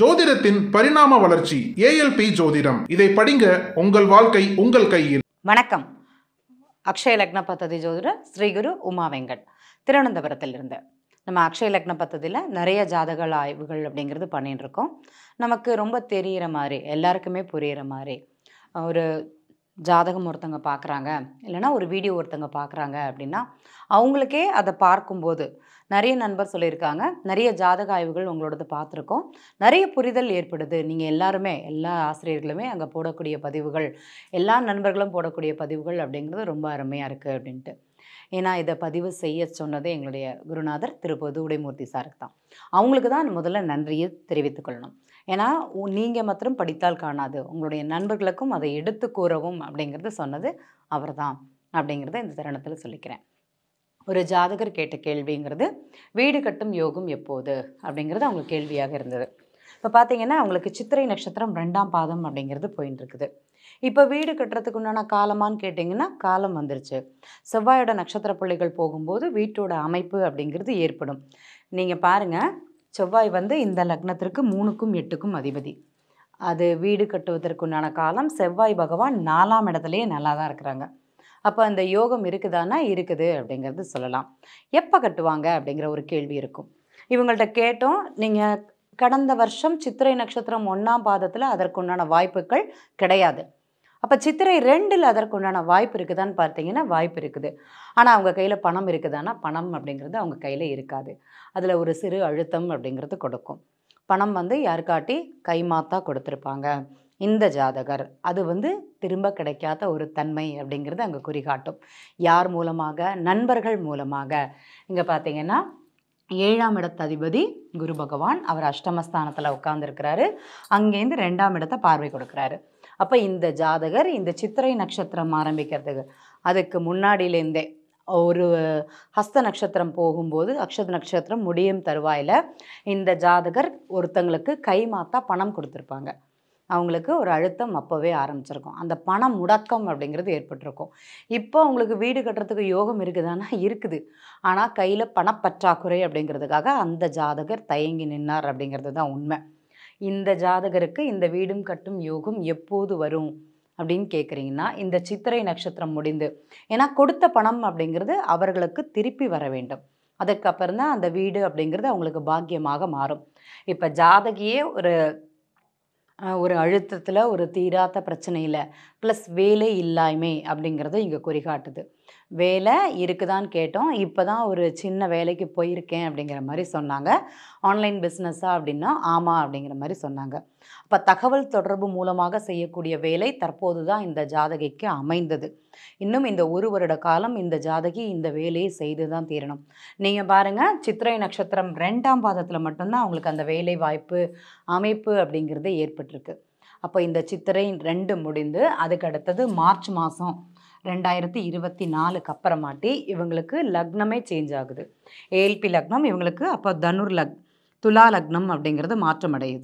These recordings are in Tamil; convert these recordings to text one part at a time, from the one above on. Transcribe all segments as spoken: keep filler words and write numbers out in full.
ஜோதிடத்தின் பரிணாம வளர்ச்சி ஏஎல்பி ஜோதிடம். இதை படிங்க, உங்கள் வாழ்க்கை உங்கள் கையில். வணக்கம். அக்ஷய லக்ன பத்ததி ஜோதிடர் ஸ்ரீகுரு உமா வெங்கட், திருவனந்தபுரத்திலிருந்து. நம்ம அக்ஷய லக்ன பத்ததியில் நிறைய ஜாதக ஆய்வுகள் அப்படிங்கிறது பண்ணிட்டு இருக்கோம். நமக்கு ரொம்ப தெரிகிற மாதிரி, எல்லாருக்குமே புரிகிற மாதிரி ஒரு ஜாதகம் ஒருத்தங்க பார்க்குறாங்க, இல்லைனா ஒரு வீடியோ ஒருத்தங்க பார்க்குறாங்க அப்படின்னா அவங்களுக்கே அதை பார்க்கும்போது நிறைய நண்பர் சொல்லியிருக்காங்க, நிறைய ஜாதக ஆய்வுகள் உங்களோடது பார்த்துருக்கோம், நிறைய புரிதல் ஏற்படுது. நீங்கள் எல்லாருமே, எல்லா ஆசிரியர்களுமே அங்கே போடக்கூடிய பதிவுகள், எல்லா நண்பர்களும் போடக்கூடிய பதிவுகள் அப்படிங்கிறது ரொம்ப அருமையாக இருக்குது அப்படின்ட்டு. ஏன்னா இதை பதிவு செய்ய சொன்னது எங்களுடைய குருநாதர் திரு பொதுவுடைமூர்த்தி சாருக்கு தான். அவங்களுக்கு தான் முதல்ல நன்றியை தெரிவித்துக் கொள்ளணும். ஏன்னா நீங்கள் மாத்திரம் படித்தால் காணாது, உங்களுடைய நண்பர்களுக்கும் அதை எடுத்து கூறவும் அப்படிங்கிறது சொன்னது அவர் தான் அப்படிங்கிறத இந்த தருணத்தில் சொல்லிக்கிறேன். ஒரு ஜாதகர் கேட்ட கேள்விங்கிறது வீடு கட்டும் யோகம் எப்போது அப்படிங்கிறது அவங்க கேள்வியாக இருந்தது. இப்போ பார்த்தீங்கன்னா அவங்களுக்கு சித்திரை நட்சத்திரம் ரெண்டாம் பாதம் அப்படிங்கிறது போயின்னு இருக்குது. இப்போ வீடு கட்டுறதுக்கு உண்டான காலமானு கேட்டிங்கன்னா காலம் வந்துருச்சு. செவ்வாயோட நட்சத்திர புள்ளிகள் போகும்போது வீட்டோட அமைப்பு அப்படிங்கிறது ஏற்படும். நீங்கள் பாருங்கள், செவ்வாய் வந்து இந்த லக்னத்திற்கு மூணுக்கும் எட்டுக்கும் அதிபதி. அது வீடு கட்டுவதற்குண்டான காலம். செவ்வாய் பகவான் நாலாம் இடத்துலையே நல்லா தான் இருக்கிறாங்க. அப்போ அந்த யோகம் இருக்குதானா? இருக்குது அப்படிங்கிறது சொல்லலாம். எப்போ கட்டுவாங்க அப்படிங்கிற ஒரு கேள்வி இருக்கும். இவங்கள்ட்ட கேட்டோம், நீங்கள் கடந்த வருஷம் சித்திரை நட்சத்திரம் ஒன்றாம் பாதத்தில் அதற்குண்டான வாய்ப்புகள் கிடையாது. அப்போ சித்திரை ரெண்டில் அதற்குண்டான வாய்ப்பு இருக்குதான்னு பார்த்தீங்கன்னா வாய்ப்பு இருக்குது. ஆனால் அவங்க கையில் பணம் இருக்குதானா? பணம் அப்படிங்கிறது அவங்க கையில் இருக்காது. அதில் ஒரு சிறு அழுத்தம் அப்படிங்கிறது கொடுக்கும். பணம் வந்து யாருக்காட்டி கைமாத்தா கொடுத்துருப்பாங்க இந்த ஜாதகர். அது வந்து திரும்ப கிடைக்காத ஒரு தன்மை அப்படிங்கிறது அங்கே குறிகாட்டும். யார் மூலமாக? நண்பர்கள் மூலமாக. இங்கே பார்த்தீங்கன்னா ஏழாம் இடத்து அதிபதி குரு பகவான், அவர் அஷ்டமஸ்தானத்தில் உட்கார்ந்துருக்கிறாரு. அங்கேருந்து ரெண்டாம் இடத்தை பார்வை கொடுக்குறாரு. அப்போ இந்த ஜாதகர் இந்த சித்திரை நட்சத்திரம் ஆரம்பிக்கிறதுக்கு அதுக்கு முன்னாடியிலேருந்தே ஒரு ஹஸ்த நட்சத்திரம் போகும்போது அக்ஷத நட்சத்திரம் முடியும் தருவாயில் இந்த ஜாதகர் ஒருத்தங்களுக்கு கைமாத்தா பணம் கொடுத்துருப்பாங்க. அவங்களுக்கு ஒரு அழுத்தம் அப்போவே ஆரம்பிச்சிருக்கும். அந்த பணம் முடக்கம் அப்படிங்கிறது ஏற்பட்டிருக்கும். இப்போ அவங்களுக்கு வீடு கட்டுறதுக்கு யோகம் இருக்குதானா? இருக்குது. ஆனால் கையில் பணப்பற்றாக்குறை அப்படிங்கிறதுக்காக அந்த ஜாதகர் தயங்கி நின்னார் அப்படிங்கிறது தான் உண்மை. இந்த ஜாதகருக்கு இந்த வீடும் கட்டும் யோகம் எப்போது வரும் அப்படின்னு கேட்குறீங்கன்னா இந்த சித்திரை நட்சத்திரம் முடிந்து, ஏன்னா கொடுத்த பணம் அப்படிங்கிறது அவர்களுக்கு திருப்பி வர வேண்டும். அதுக்கப்புறம் தான் அந்த வீடு அப்படிங்கிறது அவங்களுக்கு பாக்கியமாக மாறும். இப்போ ஜாதகியே ஒரு ஒரு அழுத்தத்தில், ஒரு தீராத பிரச்சனையில், ப்ளஸ் வேலை இல்லாமை அப்படிங்கிறது இங்கே குறிகாட்டுது. வேலை இருக்குதான்னு கேட்டோம். இப்போ தான் ஒரு சின்ன வேலைக்கு போயிருக்கேன் அப்படிங்கிற மாதிரி சொன்னாங்க. ஆன்லைன் பிஸ்னஸாக அப்படின்னா ஆமாம் அப்படிங்கிற மாதிரி சொன்னாங்க. அப்போ தகவல் தொடர்பு மூலமாக செய்யக்கூடிய வேலை தற்போது தான் இந்த ஜாதகிக்கு அமைந்தது. இன்னும் இந்த ஒரு வருட காலம் இந்த ஜாதகி இந்த வேலையை செய்து தான் தீரணும். நீங்கள் பாருங்கள், சித்திரை நட்சத்திரம் ரெண்டாம் பாதத்தில் மட்டும்தான் அவங்களுக்கு அந்த வேலை வாய்ப்பு அமைப்பு அப்படிங்கிறது ஏற்பட்டிருக்கு. அப்போ இந்த சித்திரை ரெண்டு முடிந்து அதுக்கு அடுத்தது மார்ச் மாதம் ரெண்டாயிரத்தி இருபத்தி நாலுக்கு அப்புறமாட்டி இவங்களுக்கு லக்னமே சேஞ்ச் ஆகுது. ஏஎல்பி லக்னம் இவங்களுக்கு அப்போ தனுர் லக் துலா லக்னம் அப்படிங்கிறது மாற்றம் அடையுது.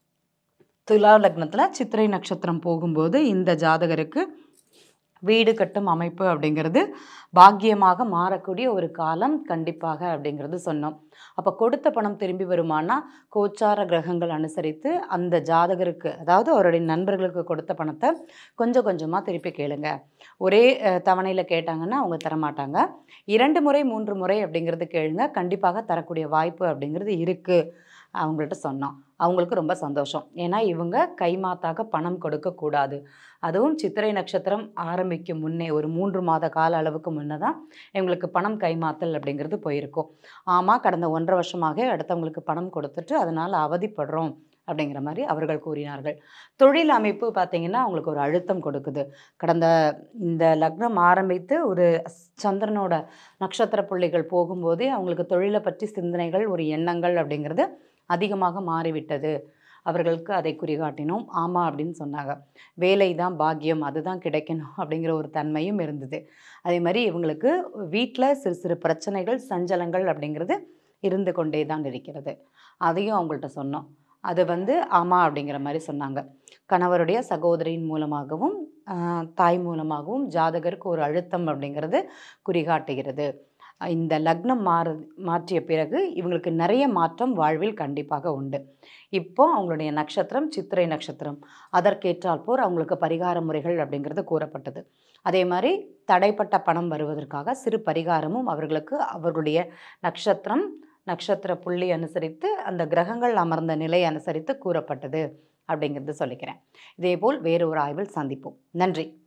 துலா லக்னத்தில் சித்திரை நட்சத்திரம் போகும்போது இந்த ஜாதகருக்கு வீடு கட்டும் அமைப்பு அப்படிங்கிறது பாக்கியமாக மாறக்கூடிய ஒரு காலம் கண்டிப்பாக அப்படிங்கிறது சொன்னோம். அப்போ கொடுத்த பணம் திரும்பி வருமானா கோச்சார கிரகங்கள் அனுசரித்து அந்த ஜாதகருக்கு, அதாவது அவருடைய நண்பர்களுக்கு கொடுத்த பணத்தை கொஞ்சம் கொஞ்சமாக திருப்பி கேளுங்க. ஒரே தவணையில் கேட்டாங்கன்னா அவங்க தரமாட்டாங்க. இரண்டு முறை மூன்று முறை அப்படிங்கிறது கேளுங்க, கண்டிப்பாக தரக்கூடிய வாய்ப்பு அப்படிங்கிறது இருக்குது அவங்கள்ட்ட சொன்னோம். அவங்களுக்கு ரொம்ப சந்தோஷம். ஏன்னா இவங்க கைமாத்தாக பணம் கொடுக்கக்கூடாது. அதுவும் சித்திரை நட்சத்திரம் ஆரம்பிக்கும் முன்னே ஒரு மூன்று மாத கால அளவுக்கு முன்னே தான் இவங்களுக்கு பணம் கைமாத்தல் அப்படிங்கிறது போயிருக்கும். ஆமாம், கடந்த ஒன்றரை வருஷமாக அடுத்தவங்களுக்கு பணம் கொடுத்துட்டு அதனால் அவதிப்படுறோம் அப்படிங்கிற மாதிரி அவர்கள் கூறினார்கள். தொழில் அமைப்பு பார்த்திங்கன்னா அவங்களுக்கு ஒரு அழுத்தம் கொடுக்குது. கடந்த இந்த லக்னம் ஆரம்பித்து ஒரு சந்திரனோட நட்சத்திர புள்ளிகள் போகும்போதே அவங்களுக்கு தொழிலை பற்றி சிந்தனைகள், ஒரு எண்ணங்கள் அப்படிங்கிறது அதிகமாக மாறிவிட்டது. அவர்களுக்கு அதை குறிகாட்டினோம். ஆமாம் அப்படின்னு சொன்னாங்க. வேலை தான் பாக்கியம், அதுதான் கிடைக்கணும் அப்படிங்கிற ஒரு தன்மையும் இருந்தது. அதே மாதிரி இவங்களுக்கு வீட்டில் சிறு சிறு பிரச்சனைகள், சஞ்சலங்கள் அப்படிங்கிறது இருந்து கொண்டே தான் இருக்கிறது. அதையும் அவங்கள்ட்ட சொன்னோம். அது வந்து ஆமாம் அப்படிங்கிற மாதிரி சொன்னாங்க. கணவருடைய சகோதரியின் மூலமாகவும் தாய் மூலமாகவும் ஜாதகருக்கு ஒரு அழுத்தம் அப்படிங்கிறது குறிகாட்டுகிறது. இந்த லக்னம் மாறு மாற்றிய பிறகு இவங்களுக்கு நிறைய மாற்றம் வாழ்வில் கண்டிப்பாக உண்டு. இப்போ அவங்களுடைய நட்சத்திரம் சித்திரை நட்சத்திரம். அதற்கேற்றாற்போல் அவங்களுக்கு பரிகார முறைகள் அப்படிங்கிறது கூறப்பட்டது. அதே மாதிரி தடைப்பட்ட பணம் வருவதற்காக சிறு பரிகாரமும் அவர்களுக்கு அவர்களுடைய நட்சத்திரம் நட்சத்திர புள்ளி அனுசரித்து அந்த கிரகங்கள் அமர்ந்த நிலை அனுசரித்து கூறப்பட்டது அப்படிங்கிறது சொல்லிக்கிறேன். இதேபோல் வேறு ஒரு ஆய்வில் சந்திப்போம். நன்றி.